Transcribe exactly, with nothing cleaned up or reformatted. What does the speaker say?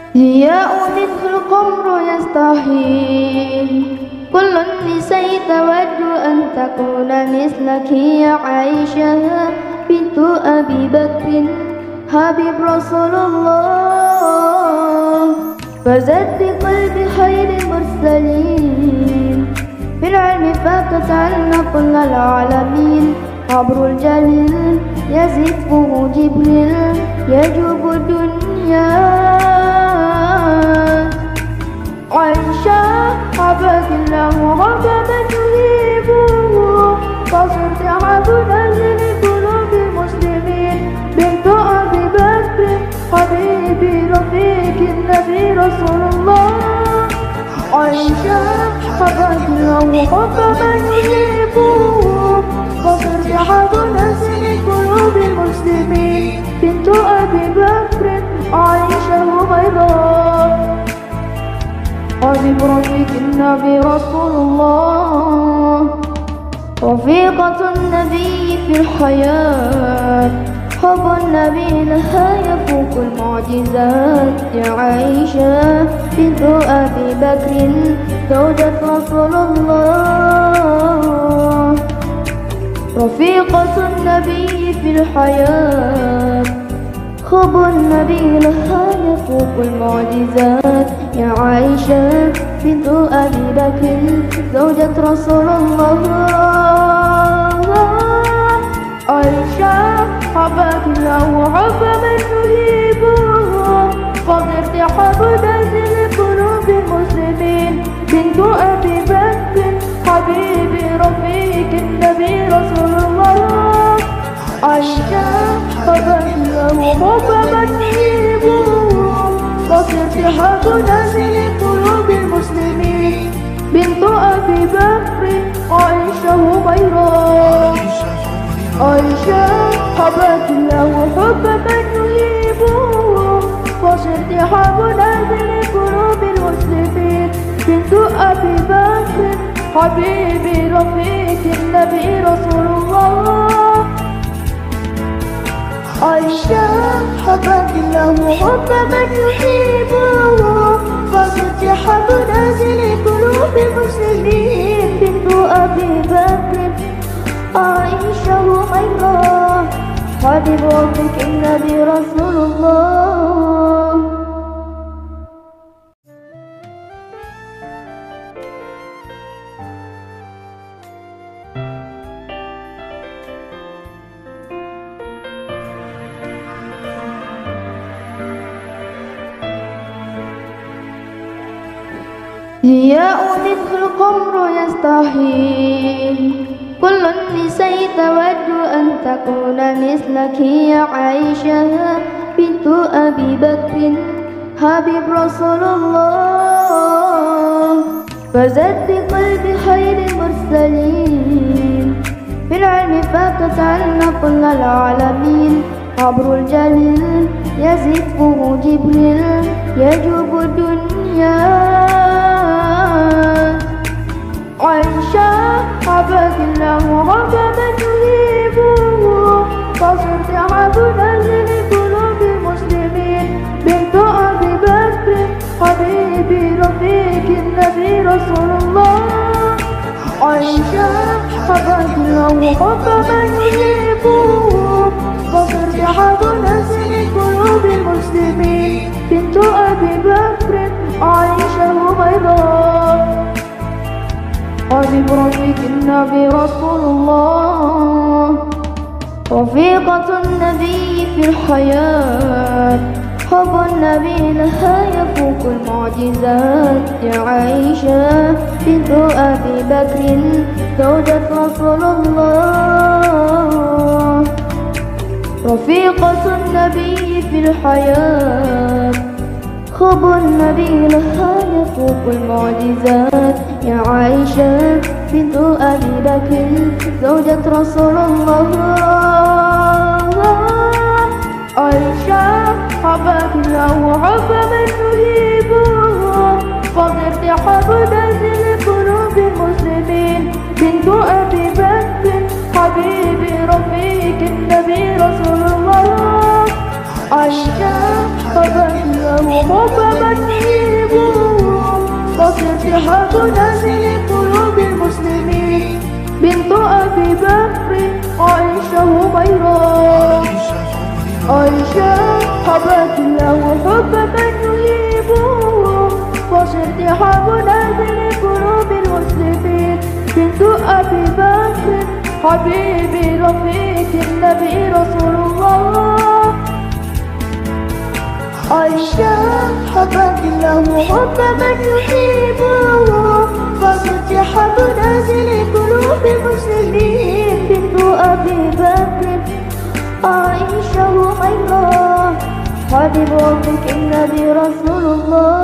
ضياء مثل القمر يستحيل، كل النساء تود أن تكون مثلك يا عائشة بنت أبي بكر حبيب رسول الله. فزت بقلب خير المرسلين، بالعلم فكتعلم كل العالمين. عبر الجليل يزفه جبريل يجوب الدنيا. عائشة حبك الله وحب من يهيبه، فصرت عبدا لقلوب المسلمين بنت أبي بكر حبيبي رفيق النبي رسول الله. عائشة حبك الله وحب من يهيبه، فصرت عبدا لقلوب المسلمين بنت أبي بكر عائشة الغيراء حبيب رفيق النبي رسول الله. رفيقة النبي في الحياة، حب النبي لها يفوق المعجزات يا عائشة بنت أبي بكر زوجة رسول الله. رفيقة النبي في الحياة، حب النبي لها يفوق المعجزات يا عائشة بنت أبي بكر زوجة رسول الله. عائشة حبك الله وحب من يهيبه، فصرت حبدا لقلوب المسلمين بنت أبي بكر حبيبي رفيق النبي رسول الله. عائشة حبك الله وحب من يهيبه، فصرت حبدا لقلوب المسلمين بنت أبي بكر عائشة الغيراء. عائشة حبك الله وحب من يهيبه، فصرت حبدا لقلوب المسلمين بنت أبي بكر حبيبي رفيق النبي رسول الله. عائشة حبك الله وحب من يحبه، فصرت حبدا لقلوب المسلمين بنت أبي بكر عائشة الغيراء حبيب ربك النبي رسول الله. ضياء مثل القمر يستحيل، كل النساء تود أن تكون مثلك يا عائشة بنت أبي بكر حبيب رسول الله. فزت بقلب خير المرسلين، بالعلم فكتعلم كل العالمين. عبر الجليل يزفه جبريل يجوب الدنيا. عائشة حبك الله وحب من يهيبه، فصرت عبدا لقلوب المسلمين بنت أبي بكر حبيبي رفيق النبي رسول الله. عائشة حبك الله وحب من يهيبه، فصرت عبدا لقلوب المسلمين بنت أبي بكر عائشة الغيراء حبيب رفيق النبي رسول الله. رفيقة النبي في الحياة، حب النبي لها يفوق المعجزات يا عائشة بنت أبي بكر زوجة رسول الله. رفيقة النبي في الحياة، حب النبي لها يفوق المعجزات يا عائشة بنت أبي بكر زوجة رسول الله. عائشة حبك الله وحب من يهيبه، فصرت حبدا لقلوب المسلمين بنت أبي بكر حبيبي رفيق النبي رسول الله. عائشة حبت له حب من يحبه وصرت حب نازل قلوب المسلمين بنت أبي بكر عائشة هميرة عائشة حبت له حب من يحبه وصرت حب نازل قلوب المسلمين بنت أبي بكر حبيبي رفيق النبي رسول الله عائشة حبت له حب من يحبه فصرت حب نازل قلوب المسلمين بنت أبي بكر عائشة هميرة حبيب ربك النبي رسول الله